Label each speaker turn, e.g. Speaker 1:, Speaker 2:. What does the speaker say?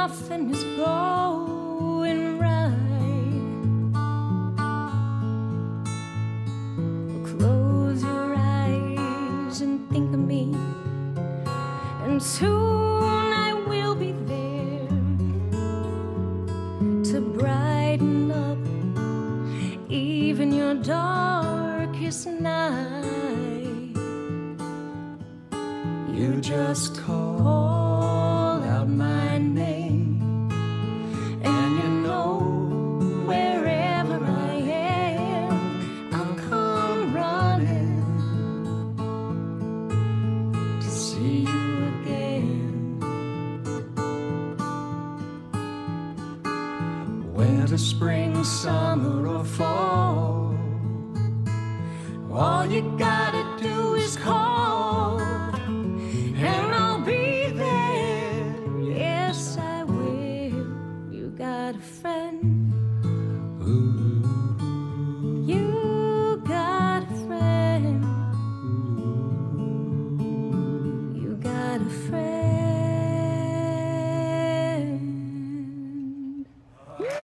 Speaker 1: nothing is going right. Close your eyes and think of me, and soon I will be there to brighten up even your darkest night. You just call out my name, and you know wherever I am, I'll come running to see you again. Winter, spring, summer, or fall, all you gotta